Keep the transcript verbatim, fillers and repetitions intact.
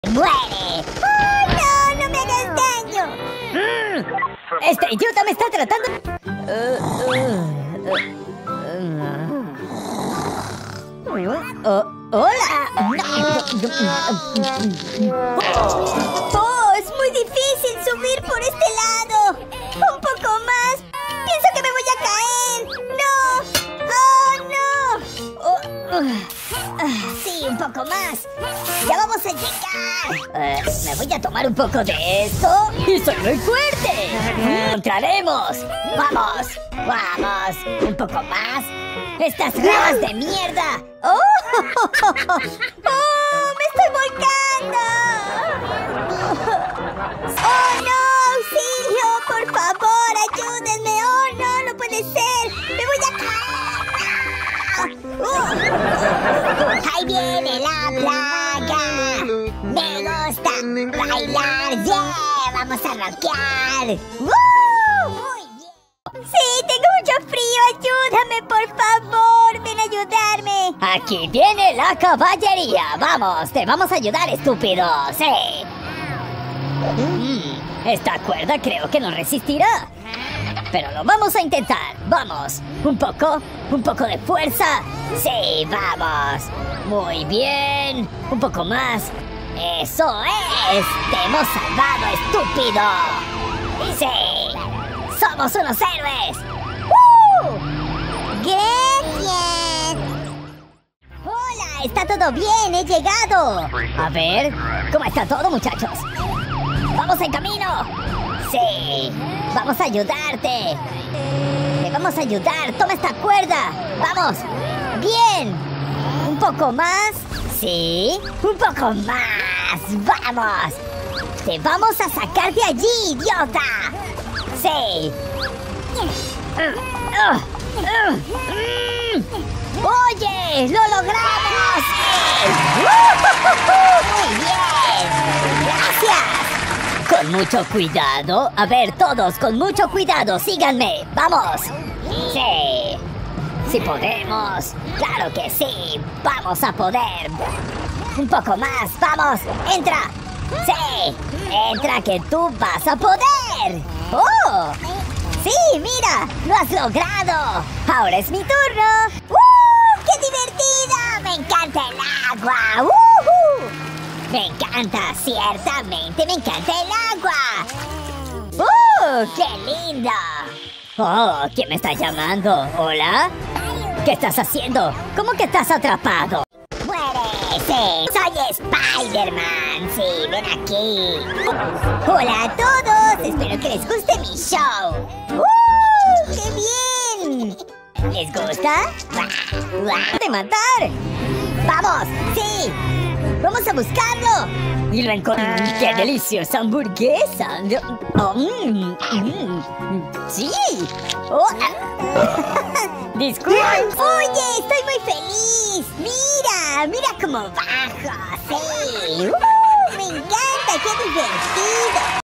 ¡Muere! ¡Oh, no! ¡No me hagas daño! Mm, ¡este idiota me está tratando! Uh, uh, uh, uh, uh, ¡Hola! ¡Oh! ¡Es muy difícil subir por este lado! ¡Un poco más! ¡Pienso que me voy a caer! ¡No! ¡Oh, no! Oh, uh, uh, ¡Sí, un poco más! ¡Ya vamos a llegar! Uh, me voy a tomar un poco de esto y soy muy fuerte. ¡Entraremos! ¡Vamos! ¡Vamos! ¡Un poco más! ¡Estas ramas de mierda! ¡Oh! ¡Oh! ¡Me estoy volcando! ¡Oh, no! ¡Auxilio! ¡Por favor, ayúdenme! ¡Oh, no! ¡No puede ser! ¡Me voy a caer! ¡Uh! ¡Ahí viene la plaga! ¡Me gusta bailar! ¡Yeah! ¡Vamos a rockear! ¡Uh! ¡Muy bien! ¡Sí! ¡Tengo mucho frío! ¡Ayúdame, por favor! ¡Ven a ayudarme! ¡Aquí viene la caballería! ¡Vamos! ¡Te vamos a ayudar, estúpido! ¡Sí! Mm, esta cuerda creo que no resistirá. Pero lo vamos a intentar. ¡Vamos! Un poco, un poco de fuerza. ¡Sí, vamos! Muy bien. Un poco más. ¡Eso es! ¡Te hemos salvado, estúpido! ¡Sí! ¡Somos unos héroes! ¡Uh! ¡Gracias! ¡Hola! ¿Está todo bien? ¡He llegado! A ver, ¿cómo está todo, muchachos? ¡Vamos en camino! ¡Sí! ¡Vamos a ayudarte! ¡Te vamos a ayudar! ¡Toma esta cuerda! ¡Vamos! ¡Bien! ¿Un poco más? ¡Sí! ¡Un poco más! ¡Vamos! ¡Te vamos a sacar de allí, idiota! ¡Sí! Uh, uh, uh, mm. ¡Oye! ¡Lo logramos! ¡Sí! ¡Uh! ¡Muy bien! ¡Gracias! Con mucho cuidado. A ver, todos, con mucho cuidado. Síganme. ¡Vamos! ¡Sí! ¡Sí podemos! ¡Claro que sí! ¡Vamos a poder! ¡Un poco más! ¡Vamos! ¡Entra! ¡Sí! ¡Entra que tú vas a poder! ¡Oh! ¡Sí! ¡Mira! ¡Lo has logrado! ¡Ahora es mi turno! ¡Uh! ¡Qué divertido! ¡Me encanta el agua! ¡Uh! ¡Me encanta! ¡Ciertamente me encanta el agua! ¡Uh! ¡Qué lindo! ¡Oh! ¿Quién me está llamando? ¿Hola? ¿Qué estás haciendo? ¿Cómo que estás atrapado? ¡Muérese! ¡Soy Spider-Man! ¡Sí, ven aquí! ¡Hola a todos! Espero que les guste mi show. ¡Uh! ¡Qué bien! ¿Les gusta? ¡De matar! ¡Vamos! ¡Sí! ¡Vamos a buscarlo! Y lo encontré. ¡Qué deliciosa hamburguesa! Oh, mm, mm, ¡sí! Oh, ah. ¡Disculpen! ¡Oye! ¡Estoy muy feliz! ¡Mira! ¡Mira cómo bajo! ¡Sí! ¡Uh! ¡Me encanta! ¡Qué divertido!